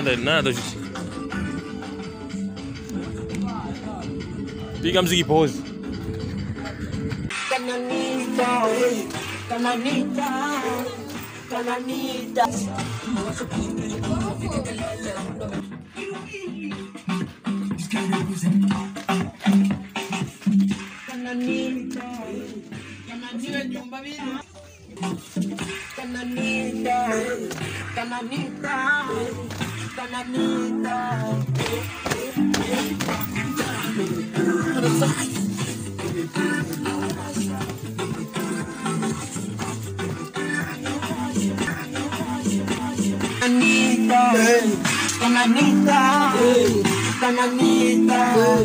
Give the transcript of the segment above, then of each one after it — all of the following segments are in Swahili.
nada justi. Piga mziki pause. Kananita, Kananita, Kananita. Kananita, Kananita, Kananita, Kananita. Kananita, Kananita,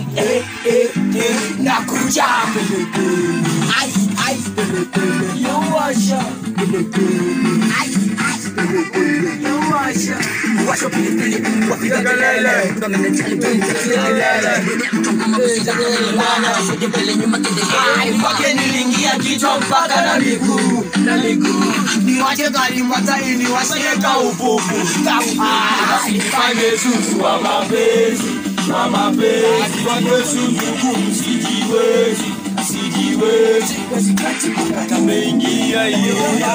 nakuja, ay, you wash up, ay, you wash up, wash up, wapiga kelele, ay, mpaka nilingia kichwa mpaka na miguu, niwache gari mwatai niwasheka upupu, nifanye susu wa mapenzi, nifanye susu sijiwezi, kameingia hiyo,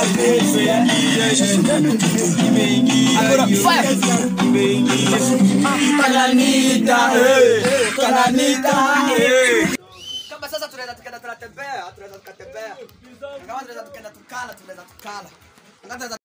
Kananita, kama sasa tunaweza tukatembea, kama tunaweza tukala,